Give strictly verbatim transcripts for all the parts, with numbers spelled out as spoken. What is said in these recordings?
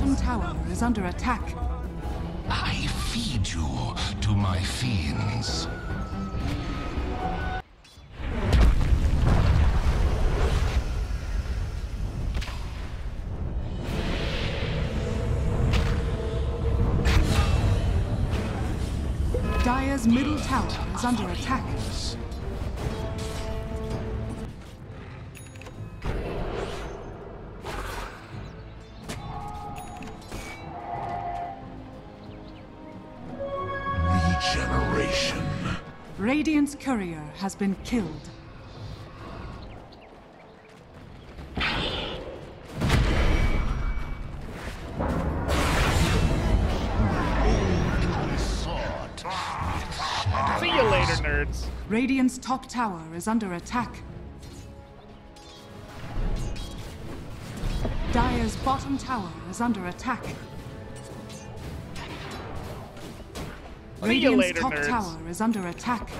bottom tower is under attack. I feed you to my fiends. Dire's middle tower is under attack. Regeneration. Radiant's courier has been killed. See you later, nerds. Radiant's top tower is under attack. Dire's bottom tower is under attack. See you Radiant's later, top nerds. tower is under attack.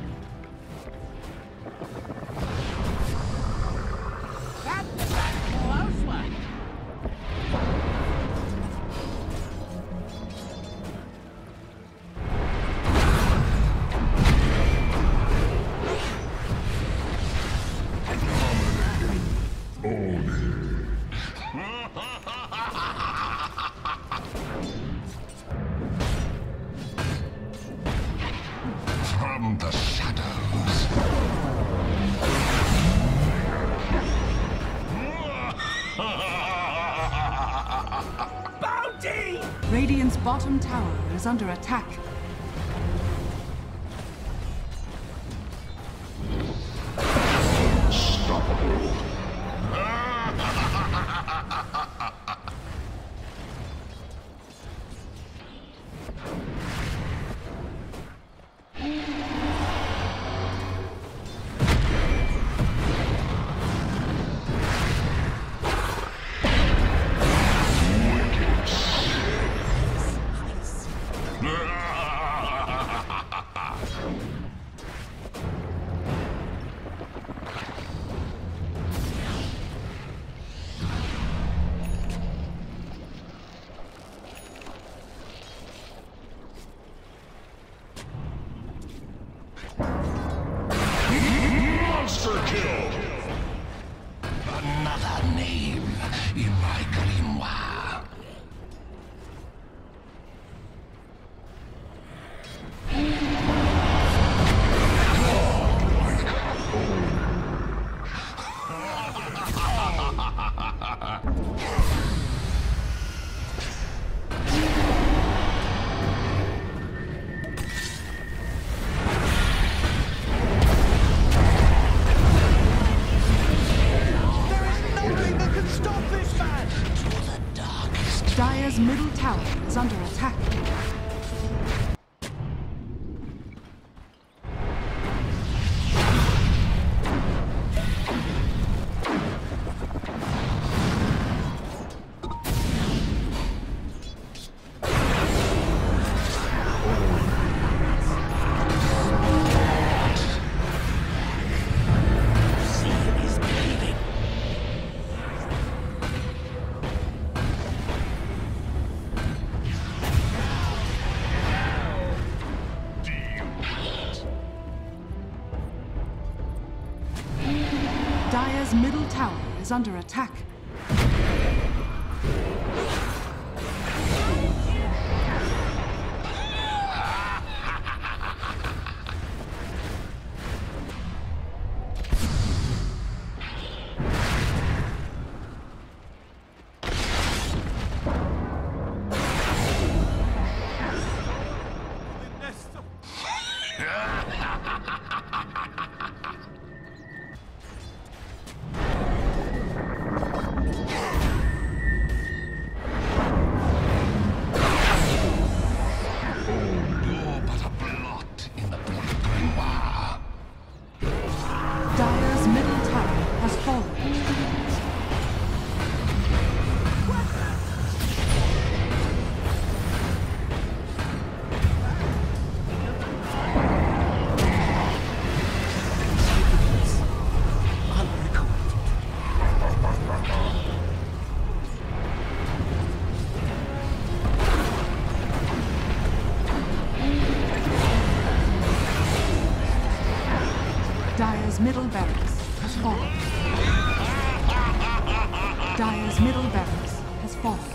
From the shadows. Bounty! Radiant's bottom tower is under attack. Monster kill! Another name in my grimoire. Dire's middle tower is under attack. Dire's middle tower is under attack. Dire's middle tower has fallen. Dire's middle barracks has fallen. Dire's middle barracks has fallen.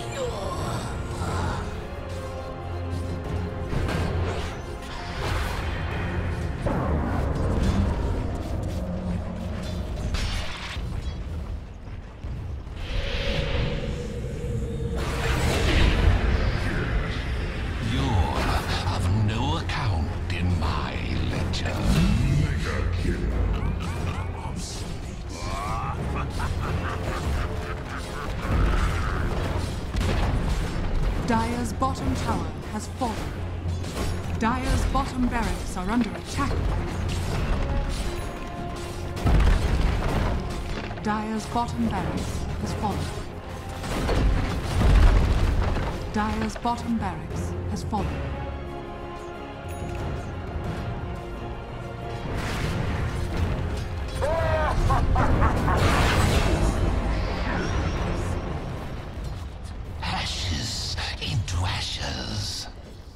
Dire's bottom tower has fallen. Dire's bottom barracks are under attack. Dire's bottom barracks has fallen. Dire's bottom barracks has fallen. Ashes into ashes.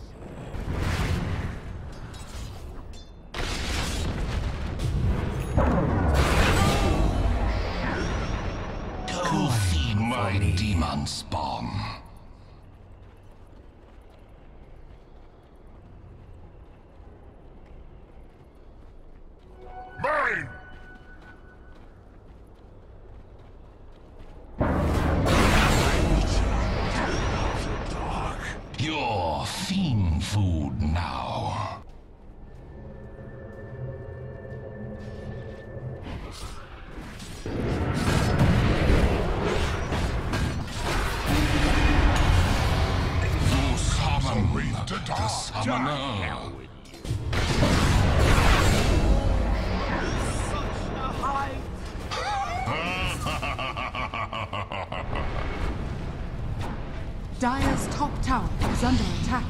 Go feed my demon spawn. Mine! You're fiend food now. You summon the summoner. Dire's top tower is under attack.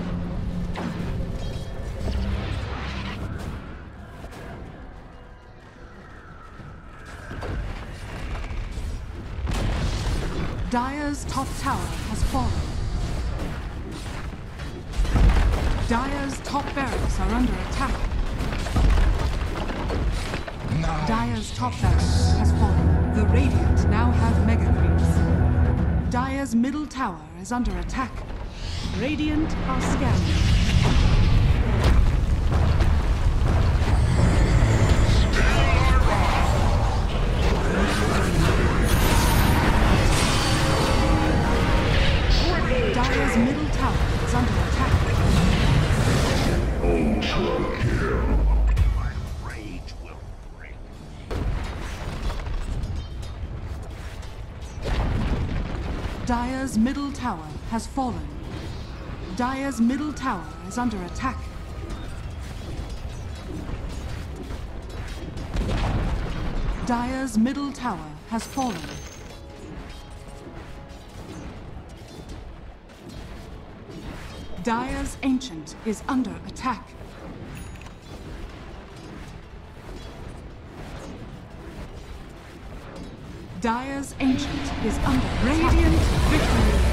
Dire's top tower has fallen. Dire's top barracks are under attack. Now Dire's top barracks has fallen. The Radiant now have mega creeps. Dire's middle tower is under attack. Radiant are scanning. Dire's middle tower is under attack. Ultra kill. Dire's middle tower has fallen. Dire's middle tower is under attack. Dire's middle tower has fallen. Dire's Ancient is under attack. Dire's Ancient is under Radiant victory.